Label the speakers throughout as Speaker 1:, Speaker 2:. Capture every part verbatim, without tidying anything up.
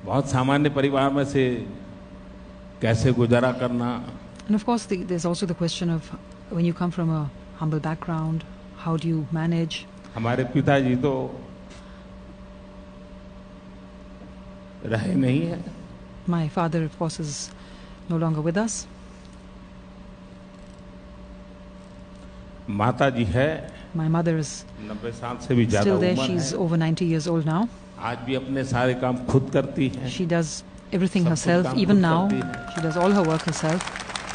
Speaker 1: बहुत सामान्य परिवार में से कैसे गुजारा करना.
Speaker 2: And of course, the, there's also the question of when you come from a humble background, how do you manage?
Speaker 1: हमारे पिताजी तो रहे नहीं है.
Speaker 2: My father, of course, is no longer with us.
Speaker 1: माता जी है.
Speaker 2: My mother is
Speaker 1: नब्बे साल से भी ज्यादा
Speaker 2: still there.
Speaker 1: उम्र
Speaker 2: She's
Speaker 1: है.
Speaker 2: over ninety years old now.
Speaker 1: आज भी अपने सारे काम खुद करती है.
Speaker 2: She does everything
Speaker 1: सब
Speaker 2: herself.
Speaker 1: कुछ काम
Speaker 2: Even
Speaker 1: खुद
Speaker 2: now,
Speaker 1: करती है.
Speaker 2: she does all her work herself.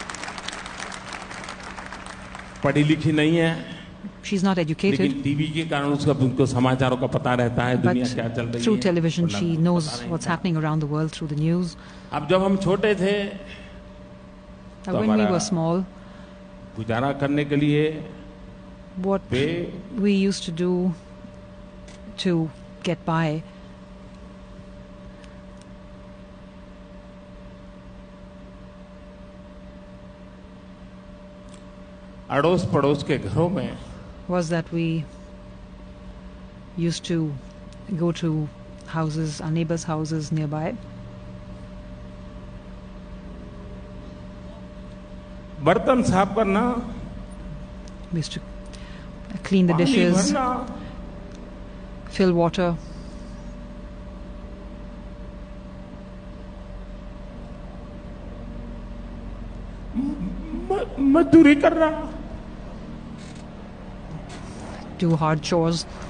Speaker 1: पढ़ी लिखी नहीं है.
Speaker 2: She's not educated,
Speaker 1: लेकिन टीवी के कारण उसका उनको समाचारों का पता रहता है. दुनिया क्या चल
Speaker 2: but
Speaker 1: रही
Speaker 2: through
Speaker 1: है.
Speaker 2: television
Speaker 1: वरना
Speaker 2: she
Speaker 1: पता
Speaker 2: knows
Speaker 1: नहीं
Speaker 2: what's
Speaker 1: था.
Speaker 2: happening around the world through the news.
Speaker 1: अब जब हम छोटे थे
Speaker 2: Now,
Speaker 1: तो
Speaker 2: when we
Speaker 1: हमारा
Speaker 2: were small,
Speaker 1: गुजारा करने के लिए
Speaker 2: what
Speaker 1: way
Speaker 2: we used to do to get by
Speaker 1: अड़ोस पड़ोस के घरों में
Speaker 2: was that we used to go to houses, our neighbors' houses nearby.
Speaker 1: बर्तन साफ करना,
Speaker 2: We used to clean the
Speaker 1: पानी
Speaker 2: dishes,
Speaker 1: भरना,
Speaker 2: fill water.
Speaker 1: म- मजदूरी करना.
Speaker 2: Do hard chores.